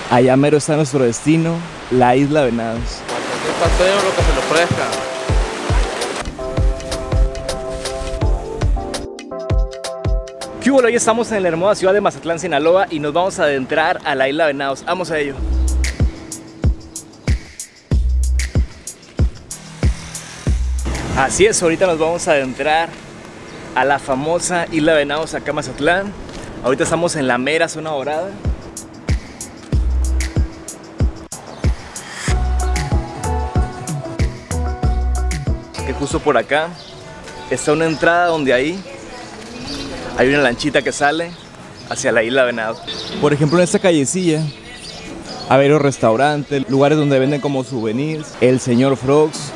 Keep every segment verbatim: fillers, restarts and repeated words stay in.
Allá mero está nuestro destino, la Isla Venados. Cualquier paseo, lo que se le ofrezca. ¿Qué hubo? Hoy estamos en la hermosa ciudad de Mazatlán, Sinaloa, y nos vamos a adentrar a la Isla Venados. Vamos a ello. Así es, ahorita nos vamos a adentrar a la famosa Isla Venados acá en Mazatlán. Ahorita estamos en la mera zona dorada. Que justo por acá está una entrada donde ahí hay una lanchita que sale hacia la Isla Venados. Por ejemplo, en esta callecilla hay varios restaurantes, lugares donde venden como souvenirs, el señor Frogs.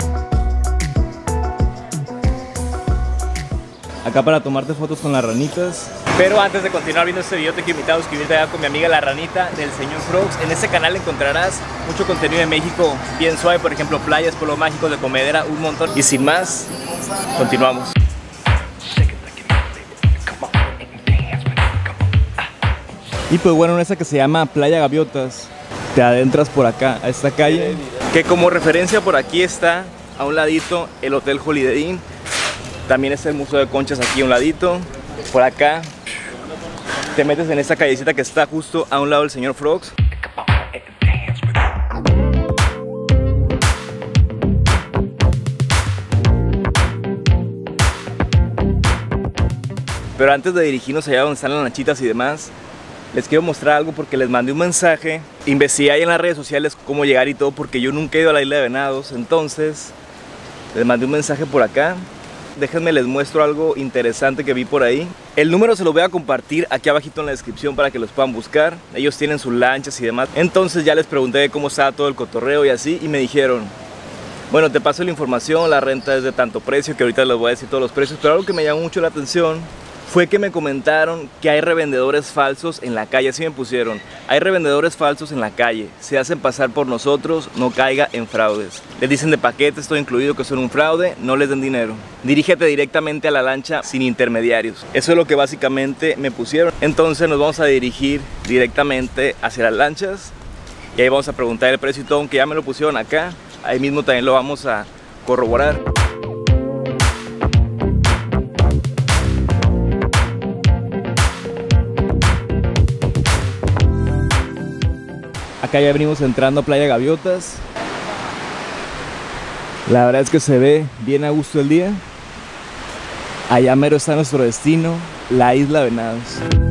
Acá para tomarte fotos con las ranitas. Pero antes de continuar viendo este video, te quiero invitar a suscribirte allá con mi amiga la ranita del señor Frogs. En este canal encontrarás mucho contenido de México bien suave, por ejemplo playas, pueblos mágicos, de comedera, un montón. Y sin más, continuamos. Y pues bueno, en esta que se llama Playa Gaviotas, te adentras por acá, a esta calle, que como referencia por aquí está a un ladito el Hotel Holiday Inn. También está el Museo de Conchas aquí a un ladito. Por acá te metes en esta callecita que está justo a un lado del señor Frogs. Pero antes de dirigirnos allá donde están las lanchitas y demás, les quiero mostrar algo porque les mandé un mensaje. Investigué ahí en las redes sociales cómo llegar y todo, porque yo nunca he ido a la Isla de Venados. Entonces les mandé un mensaje por acá. Déjenme les muestro algo interesante que vi por ahí. El número se lo voy a compartir aquí abajito en la descripción para que los puedan buscar. Ellos tienen sus lanchas y demás. Entonces ya les pregunté cómo estaba todo el cotorreo y así, y me dijeron: bueno, te paso la información, la renta es de tanto precio, que ahorita les voy a decir todos los precios. Pero algo que me llamó mucho la atención fue que me comentaron que hay revendedores falsos en la calle. Así me pusieron: hay revendedores falsos en la calle, se hacen pasar por nosotros, no caiga en fraudes. Les dicen de paquete, esto incluido, que son un fraude, no les den dinero. Dirígete directamente a la lancha sin intermediarios. Eso es lo que básicamente me pusieron. Entonces nos vamos a dirigir directamente hacia las lanchas y ahí vamos a preguntar el precio y todo, aunque ya me lo pusieron acá. Ahí mismo también lo vamos a corroborar. Acá ya venimos entrando a Playa Gaviotas. La verdad es que se ve bien a gusto el día. Allá mero está nuestro destino, la Isla Venados.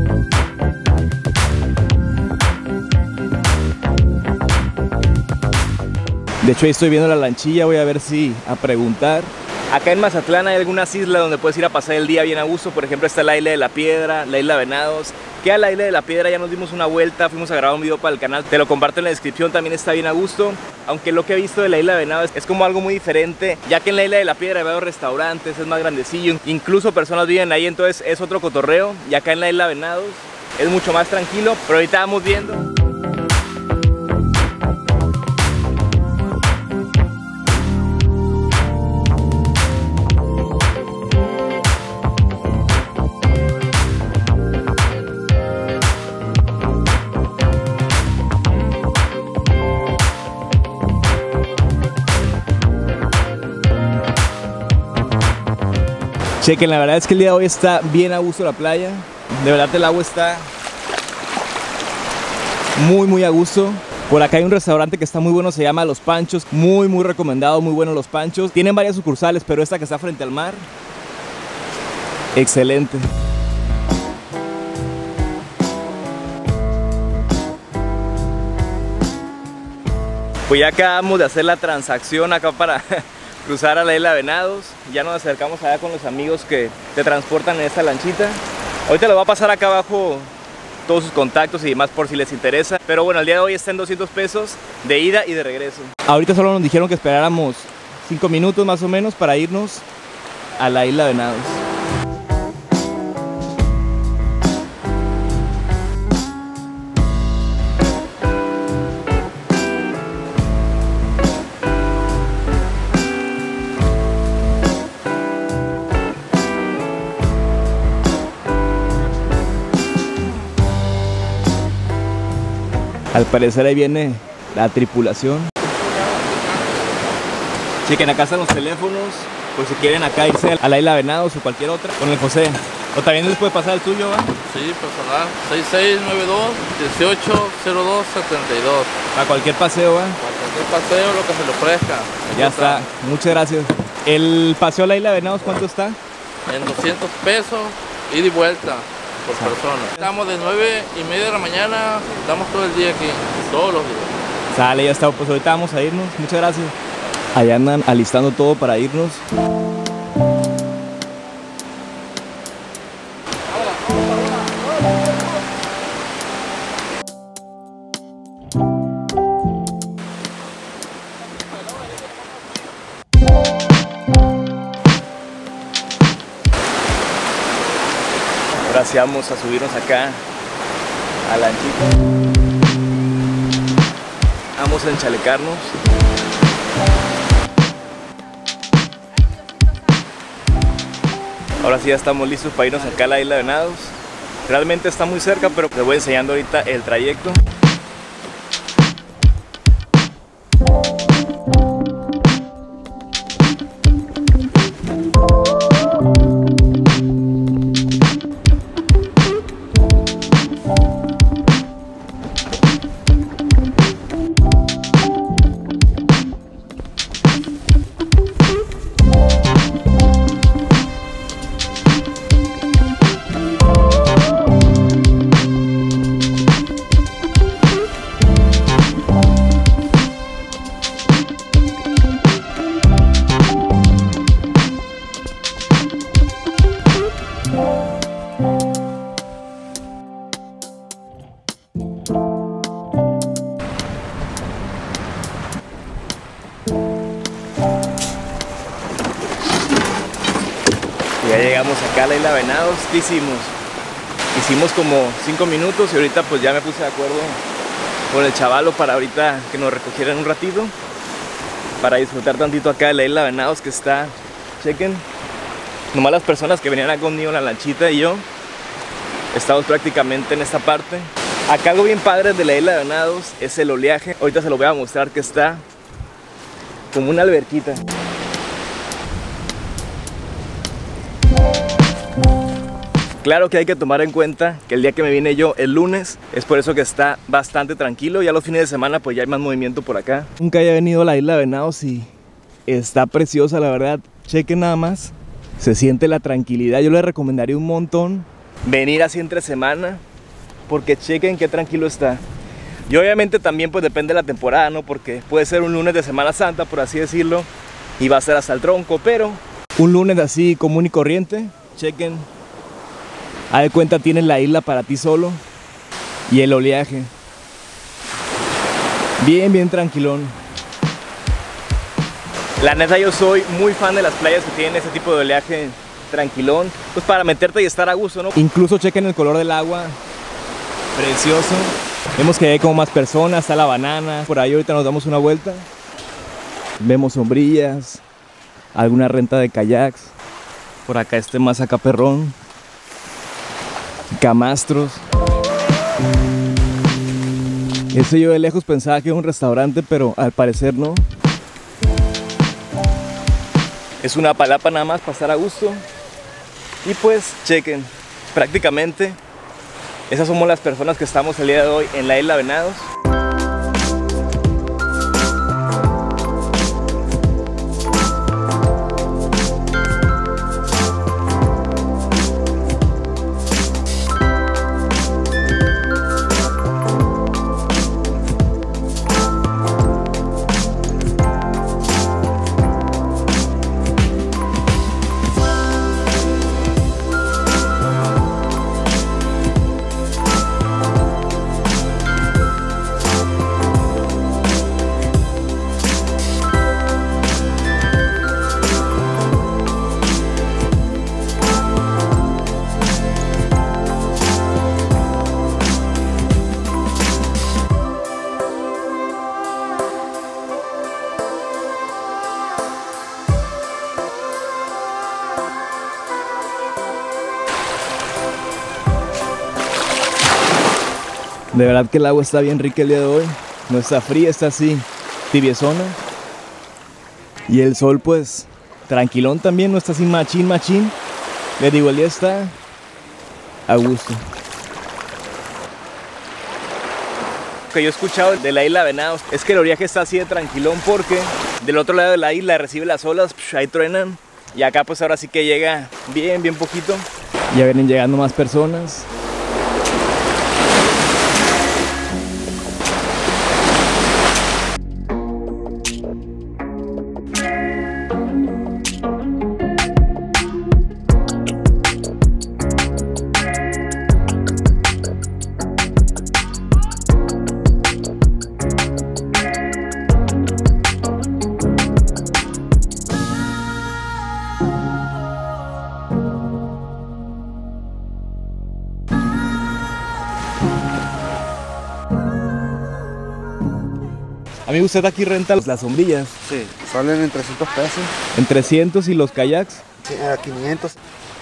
De hecho ahí estoy viendo la lanchilla, voy a ver si a preguntar. Acá en Mazatlán hay algunas islas donde puedes ir a pasar el día bien a gusto. Por ejemplo está la Isla de la Piedra, la Isla Venados. Que a la Isla de la Piedra ya nos dimos una vuelta, fuimos a grabar un video para el canal, te lo comparto en la descripción, también está bien a gusto. Aunque lo que he visto de la Isla de Venados es como algo muy diferente, ya que en la Isla de la Piedra hay varios restaurantes, es más grandecillo, incluso personas viven ahí, entonces es otro cotorreo. Y acá en la Isla de Venados es mucho más tranquilo, pero ahorita vamos viendo. Chequen, la verdad es que el día de hoy está bien a gusto la playa. De verdad el agua está muy muy a gusto. Por acá hay un restaurante que está muy bueno, se llama Los Panchos. Muy muy recomendado, muy bueno Los Panchos. Tienen varias sucursales, pero esta que está frente al mar, excelente. Pues ya acabamos de hacer la transacción acá para cruzar a la Isla de Venados. Ya nos acercamos allá con los amigos que te transportan en esta lanchita. Ahorita les voy a pasar acá abajo todos sus contactos y demás por si les interesa. Pero bueno, el día de hoy está en doscientos pesos de ida y de regreso. Ahorita solo nos dijeron que esperáramos cinco minutos más o menos para irnos a la Isla de Venados. Al parecer ahí viene la tripulación. Chequen, acá están los teléfonos, por si quieren acá irse a la isla Venados o cualquier otra, con el José. O también les puede pasar el tuyo, ¿va? Sí, personal. seis seis nueve dos, dieciocho cero dos setenta y dos. A cualquier paseo, ¿va? Para cualquier paseo, lo que se le ofrezca. Ya está, muchas gracias. El paseo a la isla Venados, ¿cuánto está? En doscientos pesos, ida y vuelta por persona. Estamos de nueve y media de la mañana, estamos todo el día aquí, todos los días. Sale, ya está, pues ahorita vamos a irnos, muchas gracias. Allá andan alistando todo para irnos. Ahora sí vamos a subirnos acá a la lanchita. Vamos a enchalecarnos. Ahora sí ya estamos listos para irnos acá a la isla de Venados. Realmente está muy cerca, pero les voy enseñando ahorita el trayecto. Ya llegamos acá a la isla Venados. ¿Qué hicimos? Hicimos como cinco minutos y ahorita pues ya me puse de acuerdo con el chavalo para ahorita que nos recogieran un ratito para disfrutar tantito acá de la isla Venados, que está, chequen, nomás las personas que venían acá conmigo en la lanchita y yo estamos prácticamente en esta parte. Acá algo bien padre de la isla de Venados es el oleaje. Ahorita se lo voy a mostrar, que está como una alberquita. Claro que hay que tomar en cuenta que el día que me vine yo, el lunes, es por eso que está bastante tranquilo. Ya los fines de semana pues ya hay más movimiento por acá. Nunca había venido a la isla de Venados y está preciosa, la verdad. Chequen nada más, se siente la tranquilidad. Yo les recomendaría un montón venir así entre semana, porque chequen qué tranquilo está. Y obviamente también pues depende de la temporada, ¿no? Porque puede ser un lunes de Semana Santa, por así decirlo, y va a ser hasta el tronco, pero un lunes así común y corriente, chequen. Haz de cuenta, tienes la isla para ti solo y el oleaje. Bien, bien tranquilón. La neta, yo soy muy fan de las playas que tienen ese tipo de oleaje tranquilón, pues para meterte y estar a gusto, ¿no? Incluso chequen el color del agua, precioso. Vemos que hay como más personas, está la banana. Por ahí ahorita nos damos una vuelta. Vemos sombrillas, alguna renta de kayaks. Por acá este más acá perrón. Camastros. Ese yo de lejos pensaba que era un restaurante, pero al parecer no. Es una palapa nada más para estar a gusto. Y pues chequen, prácticamente esas somos las personas que estamos el día de hoy en la isla Venados. De verdad que el agua está bien rica el día de hoy. No está fría, está así tibiezona. Y el sol pues tranquilón también, no está así machín machín. Les digo, el día está a gusto. Lo que yo he escuchado de la isla Venados es que el oleaje está así de tranquilón porque del otro lado de la isla recibe las olas, psh, ahí truenan. Y acá pues ahora sí que llega bien, bien poquito. Ya vienen llegando más personas. Amigo, ¿usted aquí renta las sombrillas? Sí, salen en trescientos pesos. ¿En trescientos y los kayaks? Sí, a quinientos.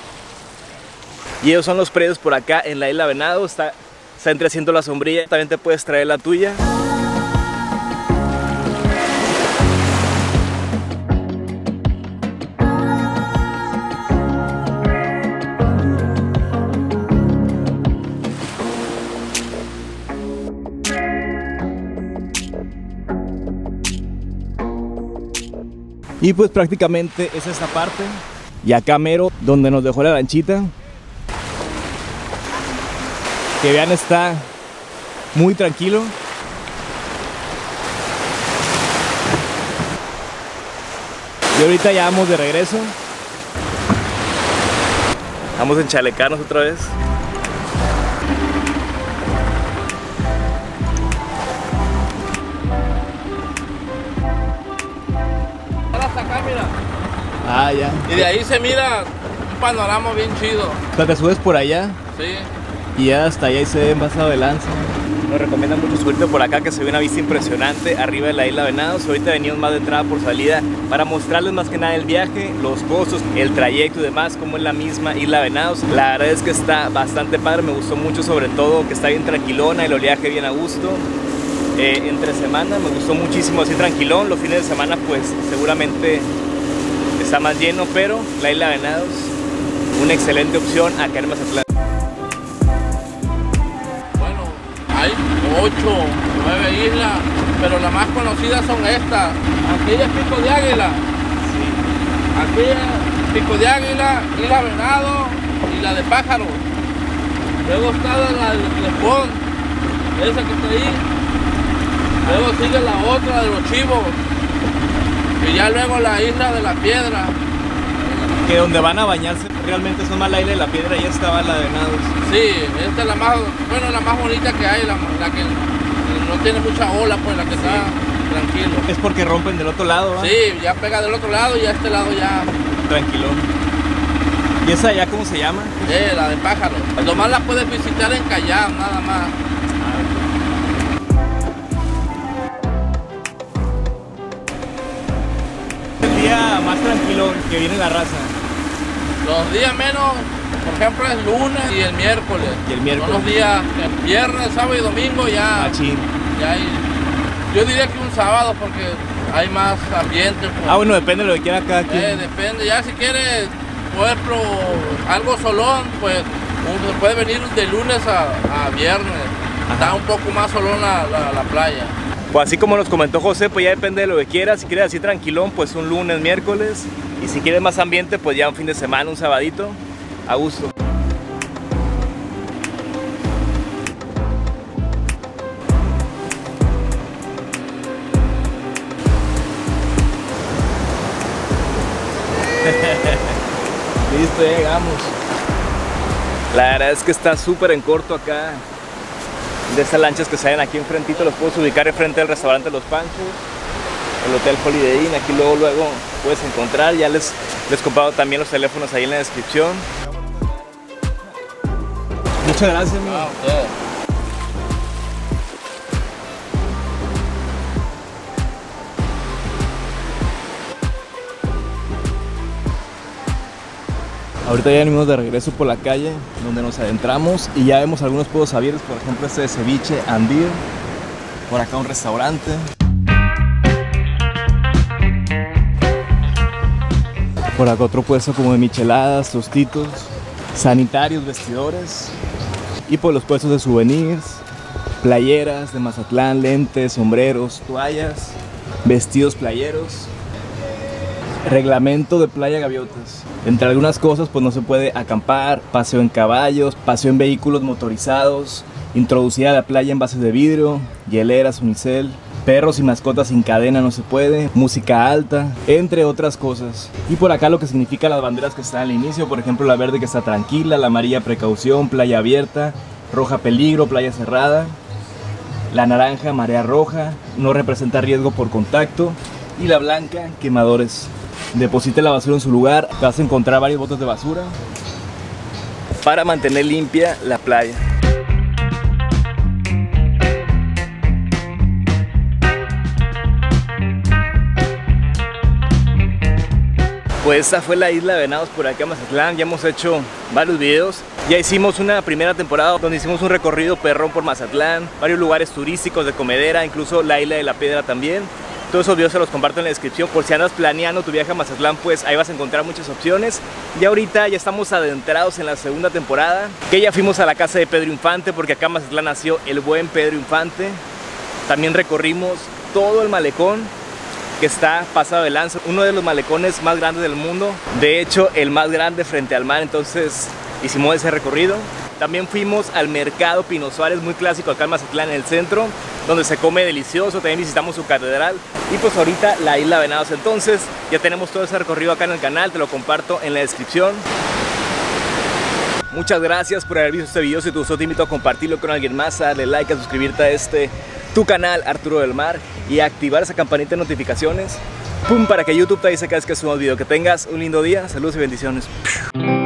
Y ellos son los precios por acá en la isla Venado. Está, está en trescientos la sombrilla. También te puedes traer la tuya. Y pues prácticamente es esta parte. Y acá mero, donde nos dejó la lanchita. Que vean, está muy tranquilo. Y ahorita ya vamos de regreso. Vamos a enchalecarnos otra vez. Acá, mira. Ah, ya. Y de ahí se mira un panorama bien chido. O sea, te subes por allá. Sí. Y ya hasta allá y se ve pasado de lanza. Nos recomiendan mucho subirte por acá, que se ve una vista impresionante arriba de la isla Venados. Ahorita venimos más de entrada por salida para mostrarles más que nada el viaje, los costos, el trayecto y demás, como es la misma isla Venados. La verdad es que está bastante padre, me gustó mucho, sobre todo que está bien tranquilona, el oleaje bien a gusto. Eh, entre semana me gustó muchísimo así tranquilón. Los fines de semana pues seguramente está más lleno, pero la isla Venados, una excelente opción acá en Mazatlán. Bueno, hay ocho, nueve islas, pero las más conocidas son estas. Aquella es Pico de Águila. Sí. Aquí es Pico de Águila, Isla Venado y la de Pájaros. Luego está la del Lespón, esa que está ahí. Luego sigue la otra de los Chivos. Y ya luego la isla de la Piedra. Que donde van a bañarse realmente son más la isla de la Piedra y esta va la de Venados. Sí, esta es la más, bueno, la más bonita que hay, la, la que no tiene mucha ola, pues la que sí. Está tranquilo. Es porque rompen del otro lado, ¿va? Sí, ya pega del otro lado y a este lado ya. Tranquilo. ¿Y esa ya cómo se llama? Eh, la de Pájaros. Nomás la puedes visitar en Cayam, nada más. El día más tranquilo que viene la raza. Los días menos, por ejemplo, es lunes y el miércoles. Y el miércoles. Son los días, el viernes, sábado y domingo ya. Machín. Ya hay, yo diría que un sábado porque hay más ambiente. Pues. Ah, bueno, depende de lo que quiera cada quien. Eh, depende, ya si quieres, por ejemplo, algo solón, pues uno puede venir de lunes a, a viernes. Ajá. Está un poco más solón la, la, la playa. Pues así como nos comentó José, pues ya depende de lo que quieras. Si quieres así tranquilón, pues un lunes, miércoles. Y si quieres más ambiente, pues ya un fin de semana, un sabadito, a gusto. Listo, ya llegamos. La verdad es que está súper en corto acá. De estas lanchas que salen aquí enfrentito, los puedes ubicar enfrente del restaurante Los Panchos, el Hotel Holiday Inn. Aquí luego luego puedes encontrar. Ya les les he comprado también los teléfonos ahí en la descripción. Muchas gracias, amigo. Ah, okay. Ahorita ya venimos de regreso por la calle donde nos adentramos y ya vemos algunos pueblos abiertos, por ejemplo este de ceviche Andir, por acá un restaurante. Por acá otro puesto como de micheladas, tostitos, sanitarios, vestidores. Y por los puestos de souvenirs, playeras de Mazatlán, lentes, sombreros, toallas, vestidos playeros. Reglamento de Playa Gaviotas. Entre algunas cosas pues no se puede acampar, paseo en caballos, paseo en vehículos motorizados, introducir a la playa en bases de vidrio, hieleras, unicel, perros y mascotas sin cadena no se puede, música alta, entre otras cosas. Y por acá lo que significa las banderas que están al inicio, por ejemplo la verde que está tranquila, la amarilla precaución, playa abierta, roja peligro, playa cerrada, la naranja marea roja, no representa riesgo por contacto, y la blanca quemadores. Deposite la basura en su lugar, vas a encontrar varios botes de basura para mantener limpia la playa. Pues esta fue la isla de Venados por acá en Mazatlán. Ya hemos hecho varios videos. Ya hicimos una primera temporada donde hicimos un recorrido perrón por Mazatlán, varios lugares turísticos de comedera, incluso la isla de la Piedra también. Todos esos videos se los comparto en la descripción por si andas planeando tu viaje a Mazatlán, pues ahí vas a encontrar muchas opciones. Y ahorita ya estamos adentrados en la segunda temporada, que ya fuimos a la casa de Pedro Infante, porque acá en Mazatlán nació el buen Pedro Infante. También recorrimos todo el malecón, que está pasado de lanza, uno de los malecones más grandes del mundo, de hecho el más grande frente al mar, entonces hicimos ese recorrido. También fuimos al mercado Pino Suárez, muy clásico acá en Mazatlán, en el centro, donde se come delicioso. También visitamos su catedral. Y pues ahorita la isla de Venados. Entonces ya tenemos todo ese recorrido acá en el canal, te lo comparto en la descripción. Muchas gracias por haber visto este video. Si te gustó te invito a compartirlo con alguien más, a darle like, a suscribirte a este tu canal Arturo del Mar y a activar esa campanita de notificaciones, pum, para que YouTube te avise cada vez que subamos video. Que tengas un lindo día, saludos y bendiciones.